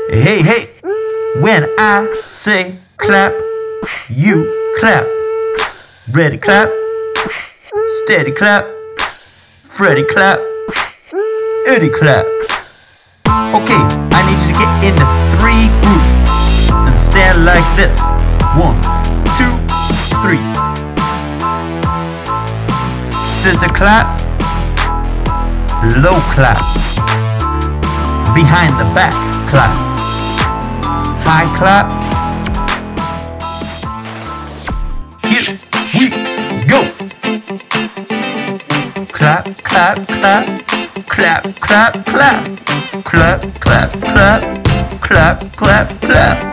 Hey, hey, when I say clap, you clap. Ready, clap. Steady, clap. Freddy, clap. Eddie, clap. Okay, I need you to get into 3 groups and stand like this. 1, 2, 3. Scissor clap. Low clap. Behind the back clap. High clap. Here we go. Clap, clap, clap. Clap, clap, clap. Clap, clap, clap. Clap, clap, clap.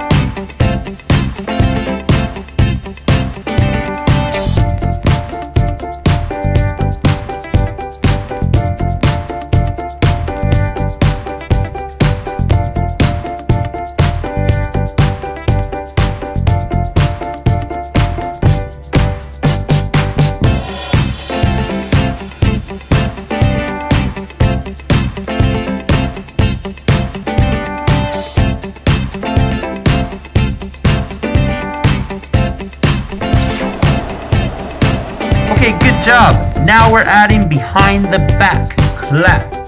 Okay, good job. Now we're adding behind the back clap.